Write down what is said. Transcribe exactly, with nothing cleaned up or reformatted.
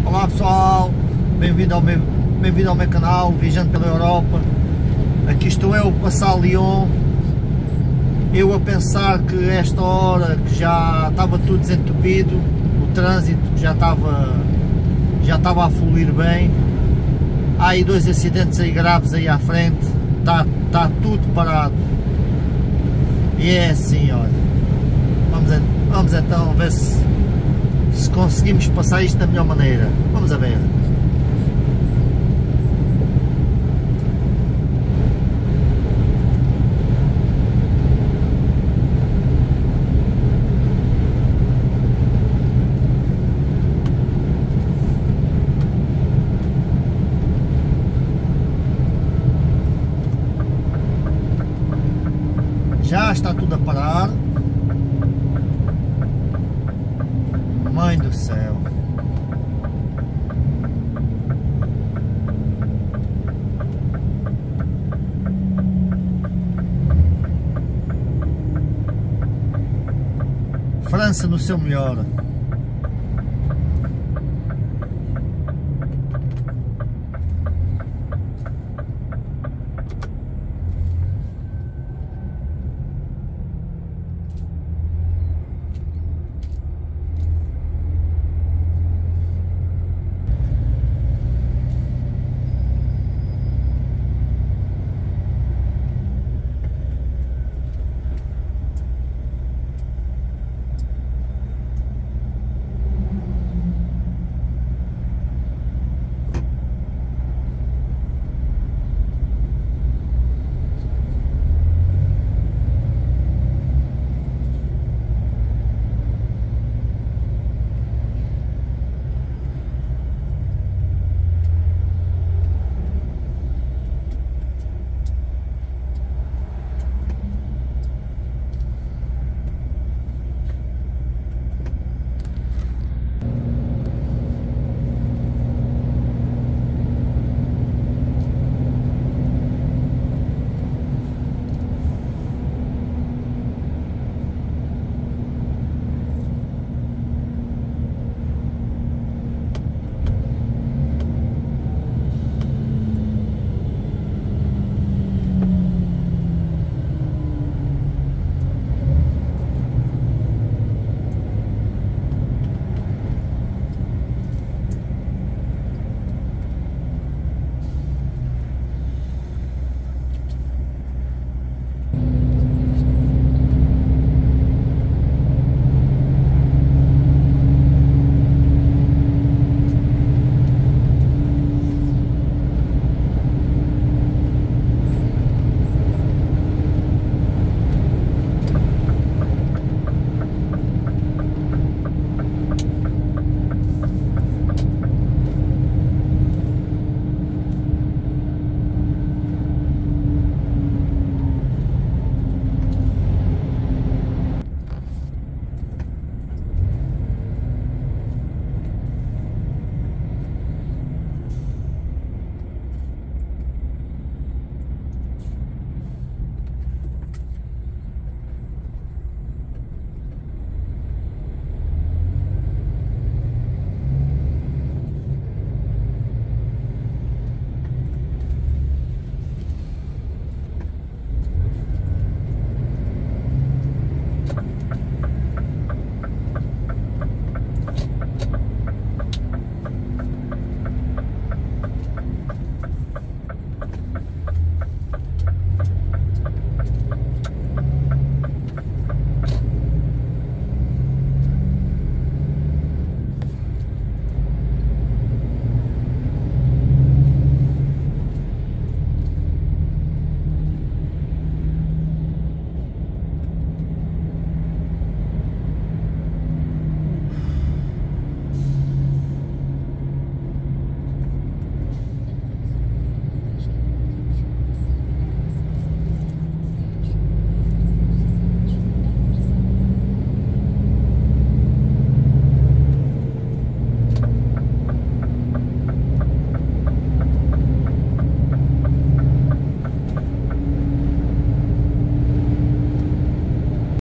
Olá pessoal, bem-vindo ao meu, bem-vindo ao meu canal, viajando pela Europa. Aqui estou eu, passar Lyon. Eu a pensar que esta hora que já estava tudo desentupido, o trânsito já estava, já estava a fluir bem. Há aí dois acidentes aí graves aí à frente, está, está tudo parado. E é assim, olha, vamos, vamos então ver se, se conseguimos passar isto da melhor maneira. Vamos a ver. Já está tudo a parar. Mãe do céu. França no seu melhor.